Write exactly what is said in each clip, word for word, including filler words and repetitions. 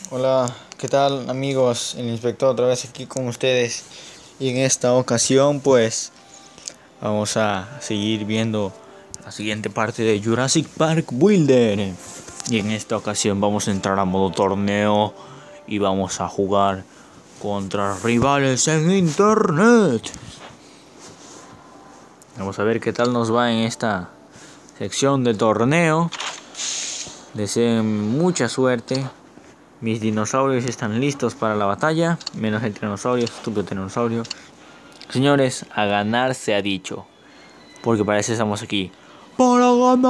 Hola, ¿qué tal amigos? El inspector otra vez aquí con ustedes. Y en esta ocasión pues vamos a seguir viendo la siguiente parte de Jurassic Park Builder. Y en esta ocasión vamos a entrar a modo torneo y vamos a jugar contra rivales en internet. Vamos a ver qué tal nos va en esta sección de torneo. Deseen mucha suerte. Mis dinosaurios están listos para la batalla, menos el tiranosaurio, estúpido tiranosaurio. Señores, a ganar se ha dicho, porque para eso estamos aquí. ¡Para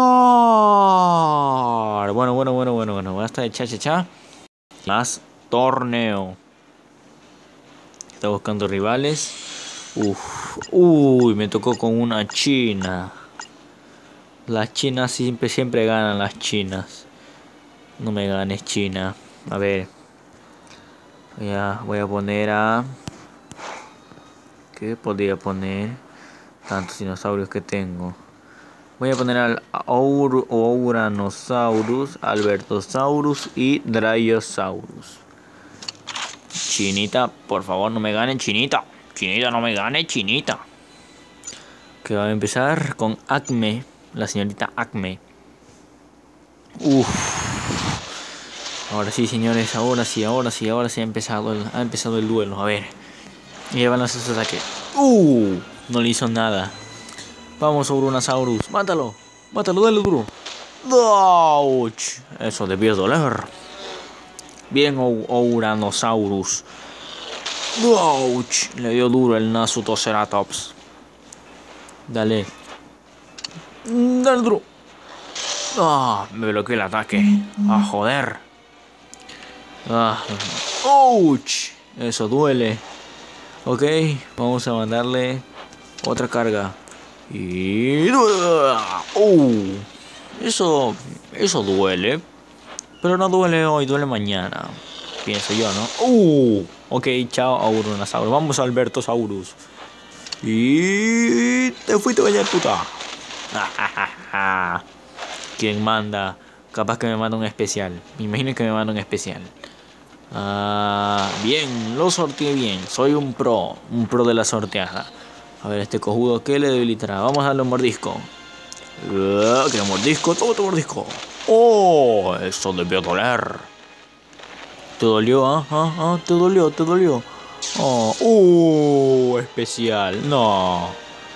ganar! Bueno, bueno, bueno, bueno, bueno, basta de cha cha cha. Más torneo. Está buscando rivales. Uf, uy, me tocó con una china. Las chinas siempre, siempre ganan las chinas. No me ganes, China. A ver. Voy a, voy a poner a... ¿Qué podría poner? Tantos dinosaurios que tengo. Voy a poner al Aur Ouranosaurus, Albertosaurus y Dryosaurus. Chinita, por favor, no me gane, Chinita. Chinita, no me gane, Chinita. Que va a empezar con Acme, la señorita Acme. Uff. Ahora sí, señores, ahora sí, ahora sí, ahora sí ha empezado el, ha empezado el duelo. A ver. Y ya van a hacer su ataque. Uh, no le hizo nada. Vamos, Ouranosaurus. Mátalo. Mátalo, dale duro. ¡Auch! Eso debió doler. Bien, Ouranosaurus. ¡Auch! Le dio duro el Nasutoceratops. Dale. Dale duro. Ah, me bloqueó el ataque. Ah, joder. Ah. ¡Auch! Eso duele. Ok, vamos a mandarle otra carga. Y... Uh, eso, eso duele. Pero no duele hoy, duele mañana. Pienso yo, ¿no? Uh, ok, chao, Ouranosaurus. Vamos, Albertosaurus. Y... te fuiste a bañar, puta. ¿Quién manda? Capaz que me manda un especial. Me imagino que me manda un especial. Ah, bien, lo sorteé bien. Soy un pro, un pro de la sorteada. A ver, este cojudo, ¿qué le debilitará? Vamos a darle un mordisco. Uh, ¿Qué mordisco? Todo tu mordisco. Oh, eso debió doler. ¿Te dolió? ¿Ah? ¿Ah? ¿Ah? ¿Te dolió? ¿Te dolió? Oh, uh, especial. No.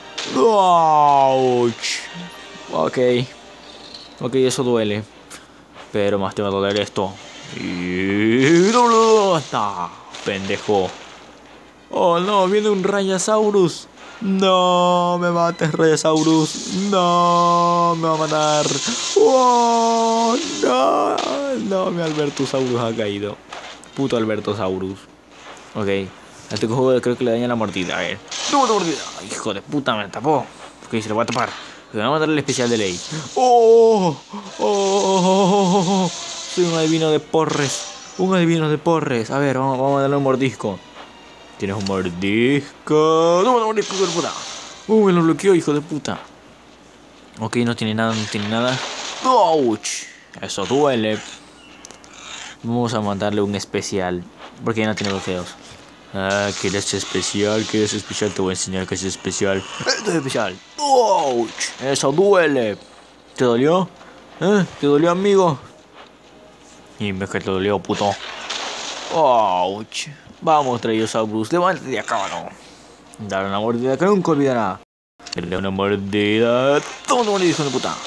Ouch. Ok. Ok, eso duele. Pero más te va a doler esto. Y... ¡ah! Pendejo. Oh no, viene un Rayasaurus. No, me mates, Rayasaurus. No, me va a matar. Oh, no, no, mi Albertosaurus ha caído. Puto Albertosaurus. Ok, a este cojudo creo que le daña la mordida. A ver. ¡No, la mordida! Hijo de puta, me tapó. Ok, se lo voy a tapar. Le voy a matar el especial de ley. ¡Oh! ¡Oh! ¡Oh! ¡Oh! Soy un adivino de porres. Un adivino de porres. A ver, vamos, vamos a darle un mordisco. Tienes un mordisco. ¡No, un mordisco, hijo de puta! ¡Uh, me lo bloqueó, hijo de puta! Ok, no tiene nada, no tiene nada. ¡Ouch! Eso duele. Vamos a mandarle un especial. Porque ya no tiene bloqueos. Ah, ¿quieres especial? ¿Quieres especial? Te voy a enseñar que es especial. Esto es especial. ¡Ouch! Eso duele. ¿Te dolió? ¿Eh? ¿Te dolió, amigo? Y me que te dolió, puto. ¡Ouch! Vamos, Dryosaurus, levántate de acá, ¿no? Dale una mordida que nunca olvidará. Dale una mordida. Toma una mordida, hijo de puta.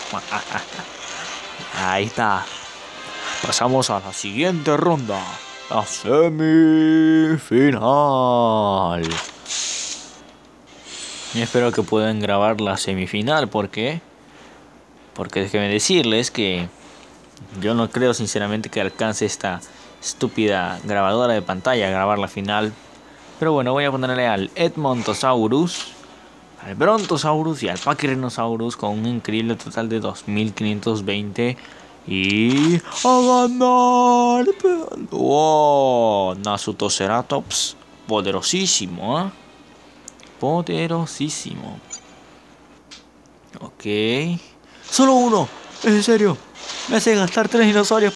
Ahí está. Pasamos a la siguiente ronda. La semifinal. Y espero que puedan grabar la semifinal. ¿Por qué? Porque déjenme decirles que yo no creo sinceramente que alcance esta estúpida grabadora de pantalla a grabar la final. Pero bueno, voy a ponerle al Edmontosaurus, al Brontosaurus y al Pachyrhinosaurus con un increíble total de dos mil quinientos veinte. Y... ¡a ganar! ¡Wow! Nasutoceratops. Poderosísimo, ¿eh? Poderosísimo. Ok. ¡Solo uno! ¿Es en serio? Me hace gastar tres dinosaurios